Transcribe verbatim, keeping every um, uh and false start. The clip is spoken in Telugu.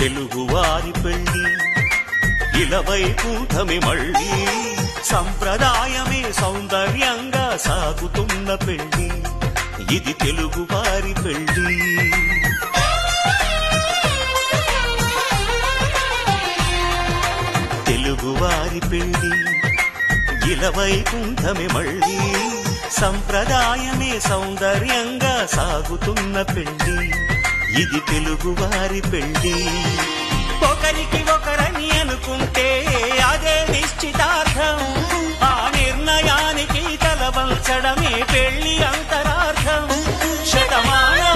తెలుగువారి పెళ్లి ఇలవైకుంఠమే మళ్ళీ సంప్రదాయమే సౌందర్యంగా సాగుతున్న పెళ్లి ఇది తెలుగువారి పెళ్లి తెలుగువారి పెళ్లి ఇలవైకుంఠమే మళ్ళీ సంప్రదాయమే సౌందర్యంగా సాగుతున్న పెళ్లి ఇది తెలుగువారి పెళ్లి ఒకరికి ఒకరని అనుకుంటే అదే నిశ్చితార్థం ఆ నిర్ణయానికి తలవంచడమే పెళ్లి అంతరార్థం శతమాన